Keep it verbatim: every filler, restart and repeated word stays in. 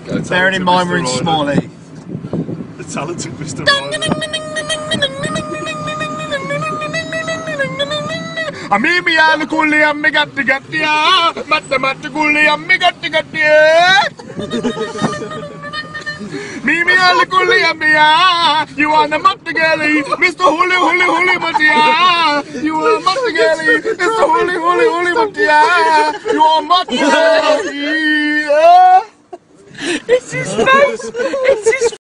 Bearing in mind we're in Smiley. The talented Mister Ryder. Amimi al kuli ammi gatti gatti ya, matte matte kuli ammi gatti gatti ya. Mimi al kuli ammi ya, you are the matte girlie, Mister Huli Huli Huli Mattia. You are matte girlie, Mister Huli Huli Huli Mattia. You are matte girlie. It's his face. It's his